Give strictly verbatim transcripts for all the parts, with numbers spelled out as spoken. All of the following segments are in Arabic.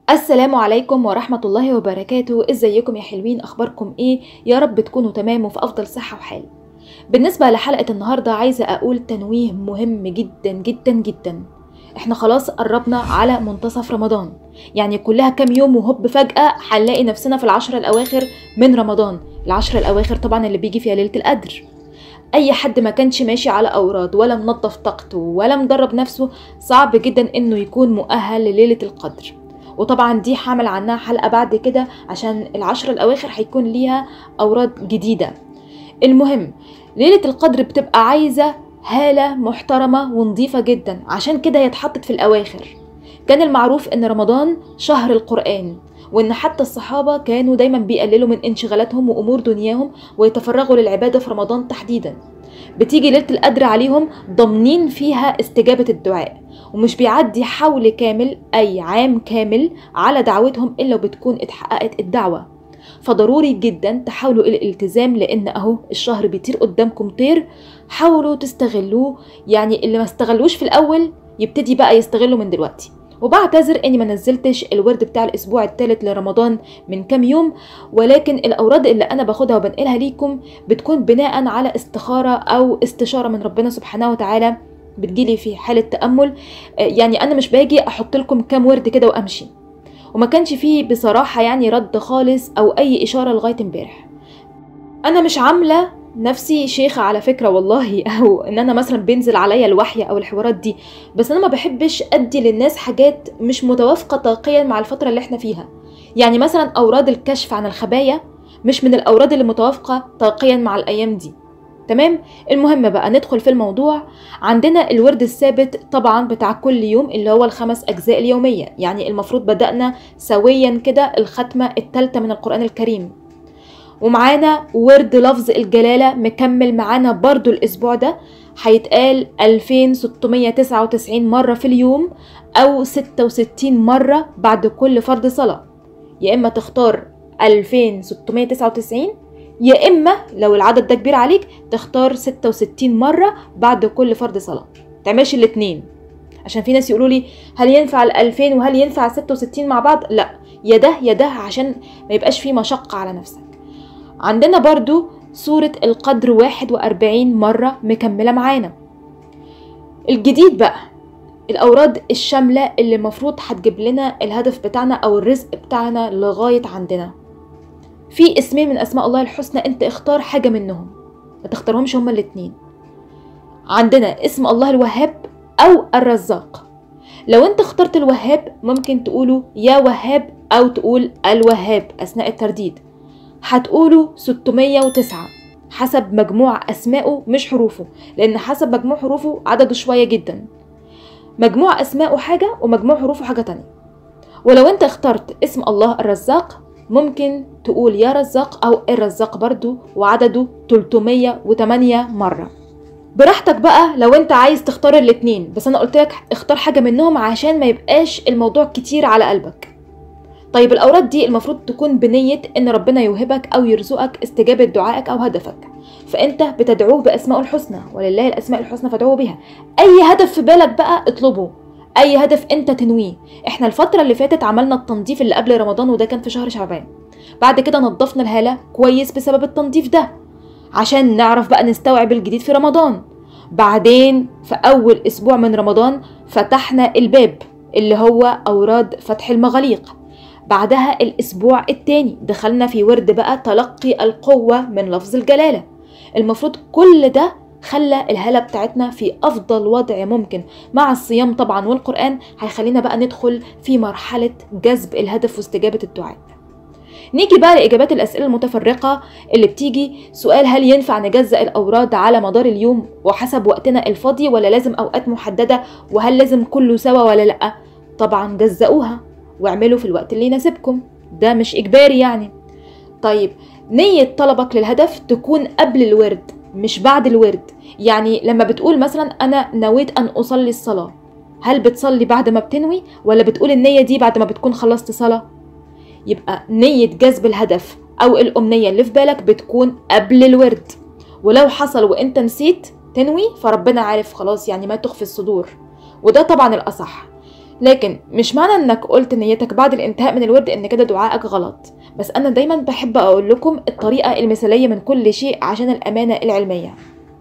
السلام عليكم ورحمة الله وبركاته. ازيكم يا حلوين؟ اخباركم ايه؟ يا رب تكونوا تمام وفي افضل صحة وحال. بالنسبة لحلقة النهاردة عايزة اقول تنويه مهم جدا جدا جدا. احنا خلاص قربنا على منتصف رمضان، يعني كلها كام يوم وهوب فجأة هنلاقي نفسنا في العشر الاواخر من رمضان. العشر الاواخر طبعا اللي بيجي فيها ليلة القدر. اي حد ما كانش ماشي على اوراد ولا منظف طاقته ولا مدرب نفسه صعب جدا انه يكون مؤهل لليلة القدر. وطبعا دي حامل عنها حلقة بعد كده عشان العشر الأواخر هيكون ليها أوراد جديدة. المهم ليلة القدر بتبقى عايزة هالة محترمة ونظيفة جدا، عشان كده هي اتحطت في الأواخر. كان المعروف ان رمضان شهر القرآن، وان حتى الصحابة كانوا دايما بيقللوا من انشغالاتهم وأمور دنياهم ويتفرغوا للعبادة في رمضان تحديدا. بتيجي ليلة القدر عليهم ضامنين فيها استجابة الدعاء، ومش بيعدي حول كامل أي عام كامل على دعوتهم إلا وبتكون اتحققت الدعوة. فضروري جدا تحاولوا الالتزام، لأن أهو الشهر بيطير قدامكم طير. حاولوا تستغلوه، يعني اللي ما استغلوش في الأول يبتدي بقى يستغلوا من دلوقتي. وبعتذر اني ما نزلتش الورد بتاع الاسبوع الثالث لرمضان من كام يوم، ولكن الاوراد اللي انا باخدها وبنقلها ليكم بتكون بناء على استخارة او استشارة من ربنا سبحانه وتعالى، بتجيلي في حالة تأمل. يعني انا مش باجي احط لكم كام ورد كده وامشي، وما كانش فيه بصراحة يعني رد خالص او اي اشارة لغاية امبارح. انا مش عاملة نفسي شيخة على فكرة والله، او ان انا مثلا بينزل عليا الوحي او الحوارات دي، بس انا ما بحبش ادي للناس حاجات مش متوافقة طاقيا مع الفترة اللي احنا فيها. يعني مثلا اوراد الكشف عن الخبايا مش من الاوراد اللي متوافقة طاقيا مع الايام دي. تمام. المهم بقى ندخل في الموضوع. عندنا الورد الثابت طبعا بتاع كل يوم اللي هو الخمس اجزاء اليومية، يعني المفروض بدأنا سويا كده الختمة الثالثة من القرآن الكريم. ومعانا ورد لفظ الجلالة مكمل معانا برضو الأسبوع ده، هيتقال ألفين وستمية وتسعة وتسعين مرة في اليوم، أو ستة وستين مرة بعد كل فرض صلاة. يا إما تختار ألفين وستمية وتسعة وتسعين، يا إما لو العدد ده كبير عليك تختار ستة وستين مرة بعد كل فرض صلاة. تعملش الاتنين، عشان في ناس يقولوا لي هل ينفع الألفين وهل ينفع ستة وستين مع بعض؟ لا، يا ده يا ده، عشان ما يبقاش فيه مشقة على نفسك. عندنا برضو سورة القدر واحد وأربعين مرة مكملة معانا. الجديد بقى الأوراد الشاملة اللي المفروض هتجيب لنا الهدف بتاعنا أو الرزق بتاعنا لغاية عندنا. في اسمين من أسماء الله الحسنى، انت اختار حاجة منهم، ما تختارهمش هما الاتنين. عندنا اسم الله الوهاب أو الرزاق. لو انت اخترت الوهاب ممكن تقوله يا وهاب أو تقول الوهاب أثناء الترديد. هتقولوا ستمية وتسعة حسب مجموع أسمائه مش حروفه، لأن حسب مجموع حروفه عدده شوية جدا. مجموع أسمائه حاجة ومجموع حروفه حاجة تانية. ولو انت اخترت اسم الله الرزاق ممكن تقول يا رزاق أو الرزاق برضو، وعدده تلتمية وتمانية مرة. براحتك بقى لو انت عايز تختار الاتنين، بس انا قلت لك اختار حاجة منهم عشان ما يبقاش الموضوع كتير على قلبك. طيب الأوراد دي المفروض تكون بنية إن ربنا يوهبك أو يرزقك استجابة دعائك أو هدفك، فأنت بتدعوه بأسماء الحسنى، ولله الأسماء الحسنى فادعوه بها. أي هدف في بالك بقى اطلبه، أي هدف أنت تنويه. إحنا الفترة اللي فاتت عملنا التنظيف اللي قبل رمضان، وده كان في شهر شعبان. بعد كده نظفنا الهالة كويس بسبب التنظيف ده، عشان نعرف بقى نستوعب الجديد في رمضان. بعدين في أول أسبوع من رمضان فتحنا الباب اللي هو أوراد فتح المغاليق. بعدها الأسبوع التاني دخلنا في ورد بقى تلقي القوة من لفظ الجلالة. المفروض كل ده خلى الهالة بتاعتنا في أفضل وضع ممكن، مع الصيام طبعا والقرآن هيخلينا بقى ندخل في مرحلة جذب الهدف واستجابة الدعاء. نيجي بقى لإجابات الأسئلة المتفرقة اللي بتيجي. سؤال: هل ينفع نجزأ الأوراد على مدار اليوم وحسب وقتنا الفاضي، ولا لازم أوقات محددة؟ وهل لازم كله سوا ولا لأ؟ طبعا جزأوها واعملوا في الوقت اللي يناسبكم، ده مش إجباري يعني. طيب نية طلبك للهدف تكون قبل الورد مش بعد الورد. يعني لما بتقول مثلا أنا نويت أن أصلي الصلاة، هل بتصلي بعد ما بتنوي، ولا بتقول النية دي بعد ما بتكون خلصت صلاة؟ يبقى نية جذب الهدف أو الأمنية اللي في بالك بتكون قبل الورد. ولو حصل وإنت نسيت تنوي فربنا عارف خلاص، يعني ما تخفي الصدور، وده طبعا الأصح. لكن مش معنى انك قلت نيتك بعد الانتهاء من الورد ان كده دعائك غلط. بس انا دايما بحب اقول لكم الطريقة المثالية من كل شيء عشان الامانة العلمية.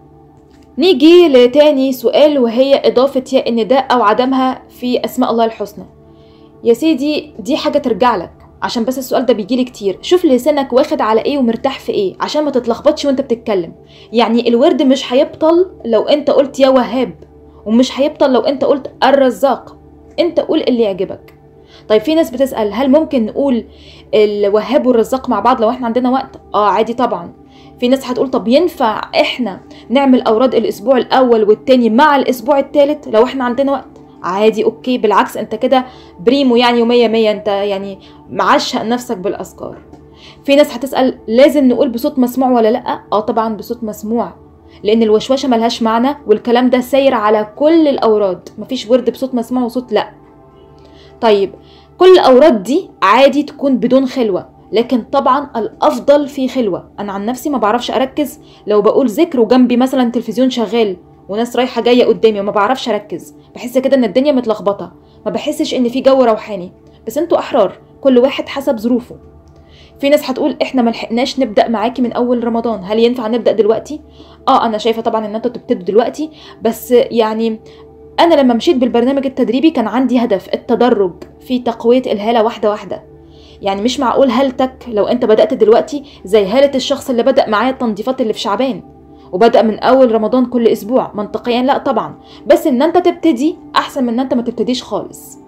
نيجي لتاني سؤال، وهي اضافة ياء النداء او عدمها في اسماء الله الحسنى. يا سيدي دي حاجة ترجع لك، عشان بس السؤال ده بيجيلي كتير. شوف لسانك واخد على ايه ومرتاح في ايه عشان ما تتلخبطش وانت بتتكلم. يعني الورد مش هيبطل لو انت قلت يا وهاب، ومش هيبطل لو انت قلت الرزاق. انت قول اللي يعجبك. طيب في ناس بتسأل هل ممكن نقول الوهاب والرزاق مع بعض لو احنا عندنا وقت؟ اه عادي طبعا. في ناس هتقول طب ينفع احنا نعمل اوراد الاسبوع الاول والتاني مع الاسبوع التالت لو احنا عندنا وقت؟ عادي اوكي، بالعكس انت كده بريمو يعني ومية مية، انت يعني معشق نفسك بالاذكار. في ناس هتسأل لازم نقول بصوت مسموع ولا لا؟ اه طبعا بصوت مسموع، لان الوشوشه ملهاش معنى، والكلام ده ساير على كل الاوراد. مفيش ورد بصوت مسموع وصوت لا. طيب كل الاوراد دي عادي تكون بدون خلوه، لكن طبعا الافضل في خلوه. انا عن نفسي ما بعرفش اركز لو بقول ذكر وجنبي مثلا تلفزيون شغال وناس رايحه جايه قدامي، وما بعرفش اركز، بحس كده ان الدنيا متلخبطه، ما بحسش ان في جو روحاني. بس انتوا احرار، كل واحد حسب ظروفه. في ناس هتقول احنا ملحقناش نبدا معاكي من اول رمضان، هل ينفع نبدا دلوقتي؟ اه انا شايفه طبعا ان انتوا تبتدوا دلوقتي، بس يعني انا لما مشيت بالبرنامج التدريبي كان عندي هدف التدرج في تقويه الهاله واحده واحده. يعني مش معقول هالتك لو انت بدات دلوقتي زي هاله الشخص اللي بدا معايا التنظيفات اللي في شعبان وبدأ من أول رمضان كل أسبوع. منطقيا لا طبعا، بس إن أنت تبتدي أحسن من إن أنت ما تبتديش خالص.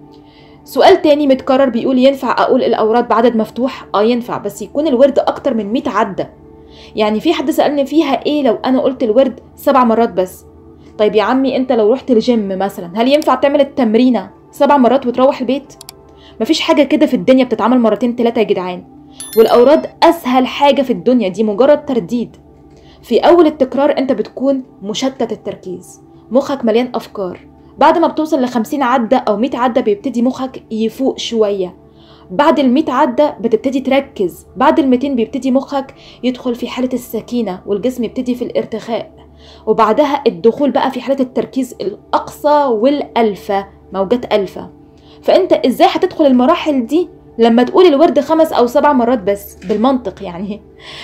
سؤال تاني متكرر بيقول ينفع أقول الأوراد بعدد مفتوح؟ آه ينفع، بس يكون الورد أكتر من مية عدة. يعني في حد سألني فيها إيه لو أنا قلت الورد سبع مرات بس؟ طيب يا عمي أنت لو رحت الجيم مثلا، هل ينفع تعمل التمرينة سبع مرات وتروح البيت؟ مفيش حاجة كده في الدنيا بتتعمل مرتين تلاتة يا جدعان. والأوراد أسهل حاجة في الدنيا، دي مجرد ترديد. في أول التكرار أنت بتكون مشتت التركيز، مخك مليان أفكار. بعد ما بتوصل لخمسين عدة أو مية عدة بيبتدي مخك يفوق شوية. بعد المية عدة بتبتدي تركز. بعد الميتين بيبتدي مخك يدخل في حالة السكينة والجسم يبتدي في الارتخاء، وبعدها الدخول بقى في حالة التركيز الأقصى والألفة، موجات ألفة. فأنت إزاي هتدخل المراحل دي لما تقول الورد خمس أو سبع مرات بس بالمنطق يعني؟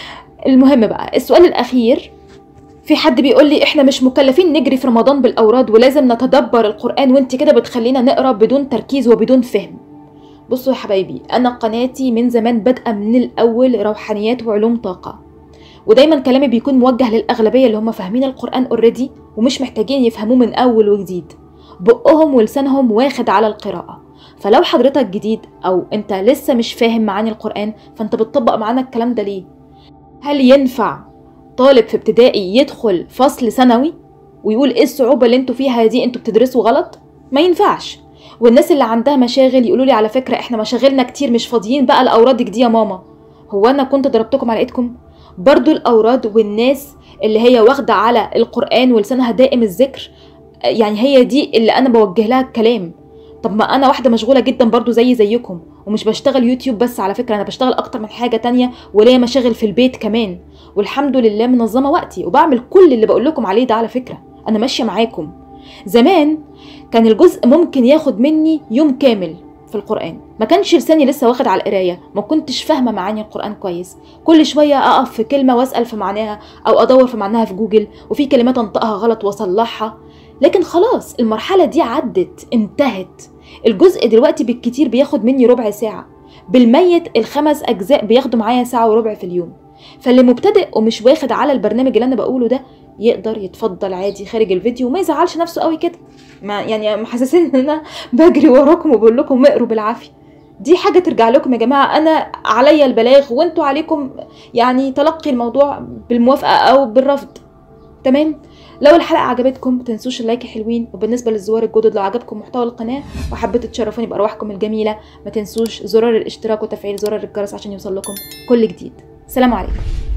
المهم بقى السؤال الأخير، في حد بيقول لي احنا مش مكلفين نجري في رمضان بالأوراد ولازم نتدبر القرآن، وانت كده بتخلينا نقرأ بدون تركيز وبدون فهم. بصوا يا حبايبي، أنا قناتي من زمان بادئة من الأول روحانيات وعلوم طاقة، ودايما كلامي بيكون موجه للأغلبية اللي هم فاهمين القرآن اوريدي ومش محتاجين يفهموه من أول وجديد، بقهم ولسانهم واخد على القراءة. فلو حضرتك جديد أو انت لسه مش فاهم معاني القرآن، فانت بتطبق معانا الكلام ده ليه؟ هل ينفع طالب في ابتدائي يدخل فصل ثانوي ويقول ايه الصعوبة اللي انتوا فيها دي، انتوا بتدرسوا غلط؟ ما ينفعش. والناس اللي عندها مشاغل يقولوا لي على فكرة احنا مشاغلنا كتير مش فاضيين بقى لأورادك دي يا ماما. هو انا كنت ضربتكم على ايدكم؟ برضو الأوراد والناس اللي هي واخدة على القرآن ولسانها دائم الذكر، يعني هي دي اللي انا بوجه لها الكلام. طب ما انا واحدة مشغولة جدا برضو زي زيكم، ومش بشتغل يوتيوب بس، على فكرة انا بشتغل اكتر من حاجة تانية وليا مشاغل في البيت كمان، والحمد لله منظمة وقتي وبعمل كل اللي بقول لكم عليه ده. على فكرة انا ماشية معاكم. زمان كان الجزء ممكن ياخد مني يوم كامل في القرآن، ما كانش لساني لسه واخد على القراية، ما كنتش فاهمة معاني القرآن كويس، كل شوية اقف في كلمة واسأل في معناها او ادور في معناها في جوجل، وفي كلمات انطقها غلط واصلحها. لكن خلاص المرحلة دي عدت انتهت. الجزء دلوقتي بالكتير بياخد مني ربع ساعة، بالميت الخمس اجزاء بياخدوا معايا ساعة وربع في اليوم. فاللي مبتدئ ومش واخد على البرنامج اللي انا بقوله ده يقدر يتفضل عادي خارج الفيديو وما يزعلش نفسه قوي كده. ما يعني محسسين ان انا بجري وراكم وبقول لكم اقروا بالعافيه. دي حاجه ترجع لكم يا جماعه، انا عليا البلاغ وانتوا عليكم يعني تلقي الموضوع بالموافقه او بالرفض. تمام؟ لو الحلقه عجبتكم ما تنسوش اللايك حلوين، وبالنسبه للزوار الجدد لو عجبكم محتوى القناه وحبيتوا تشرفوني بارواحكم الجميله ما تنسوش زرار الاشتراك وتفعيل زرار الجرس عشان يوصل لكم كل جديد. سلام عليكم.